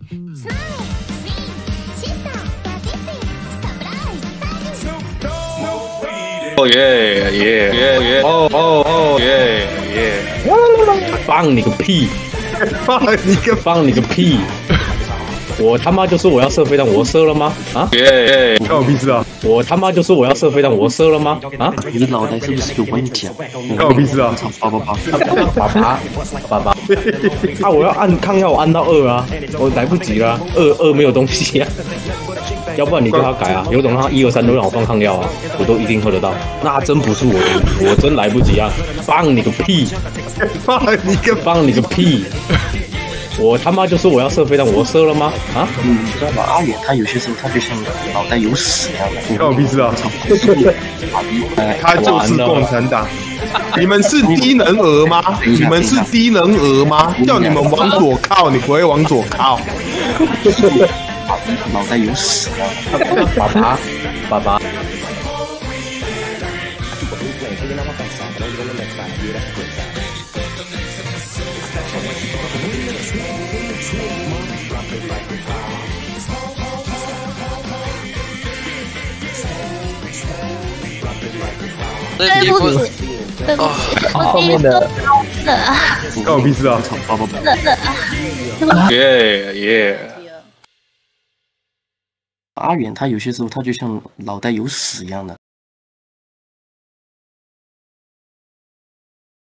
哦耶耶耶耶！哦耶耶！放你个屁！放你个屁！我他妈就说我要射飞弹，我射了吗？啊？耶！ 关我屁事啊！ 我他妈就说我要射飞弹，我射了吗？啊？ 你脑袋是不是有问题啊？ 关我屁事啊！ 爸爸，啊！我要按抗药，我按到2啊，我来不及了，二没有东西啊。要不然你叫他改啊，有种他1、2、3都让我放抗药啊，我都一定喝得到。那真不是我真来不及啊！放你个屁！放你个屁！我他妈就说我要射飞弹，我射了吗？啊？ 你知道吗？阿远他有些时候他就像脑袋有屎一样的。 关我屁事啊！他就是共产党。你们是低能儿吗？你们是低能儿吗？叫你们往左靠，你不会往左靠。 脑袋有屎啊！ 爸爸。 对不起，对不起，我第一次冷啊， 关我屁事啊！ 冷啊！ 耶耶！ 阿远他有些时候他就像脑袋有屎一样的。